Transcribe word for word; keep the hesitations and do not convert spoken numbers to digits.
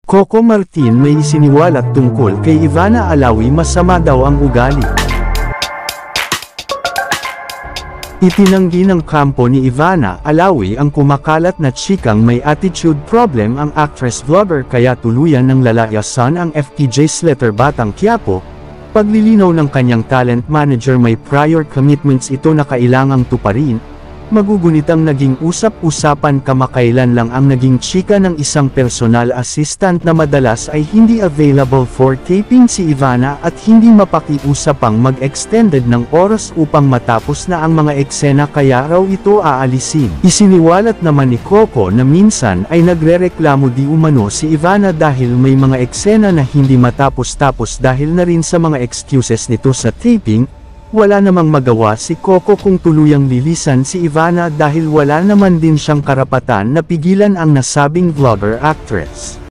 Coco Martin may isiniwalat tungkol kay Ivana Alawi masama daw ang ugali. Itinanggi ng kampo ni Ivana Alawi ang kumakalat na tsikang may attitude problem ang actress-vlogger kaya tuluyan ng lalayasan ang F P J Slater Batang Quiapo. Paglilinaw ng kanyang talent manager may prior commitments ito na kailangang tuparin. Magugunit ang naging usap-usapan kamakailan lang ang naging chika ng isang personal assistant na madalas ay hindi available for taping si Ivana at hindi mapakiusap pang mag-extended ng oras upang matapos na ang mga eksena kaya raw ito aalisin. Isiniwalat naman ni Coco na minsan ay nagrereklamo di umano si Ivana dahil may mga eksena na hindi matapos-tapos dahil na rin sa mga excuses nito sa taping. Wala namang magawa si Coco kung tuluyang lilisan si Ivana dahil wala naman din siyang karapatan na pigilan ang nasabing vlogger actress.